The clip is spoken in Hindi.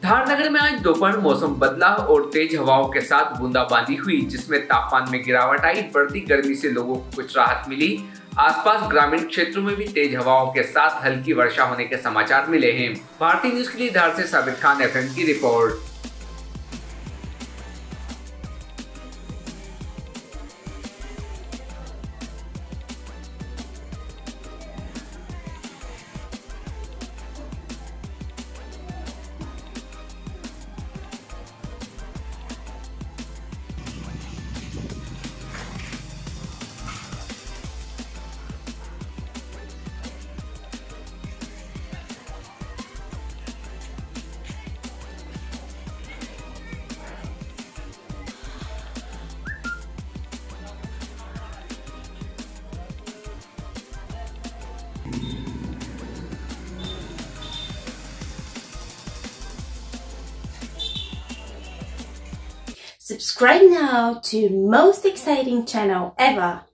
धार नगर में आज दोपहर मौसम बदला और तेज हवाओं के साथ बूंदाबांदी हुई, जिसमें तापमान में गिरावट आई। बढ़ती गर्मी से लोगों को कुछ राहत मिली। आसपास ग्रामीण क्षेत्रों में भी तेज हवाओं के साथ हल्की वर्षा होने के समाचार मिले हैं। भारतीय न्यूज के लिए धार से साबिर खान एफएम की रिपोर्ट। Subscribe now to most exciting channel ever.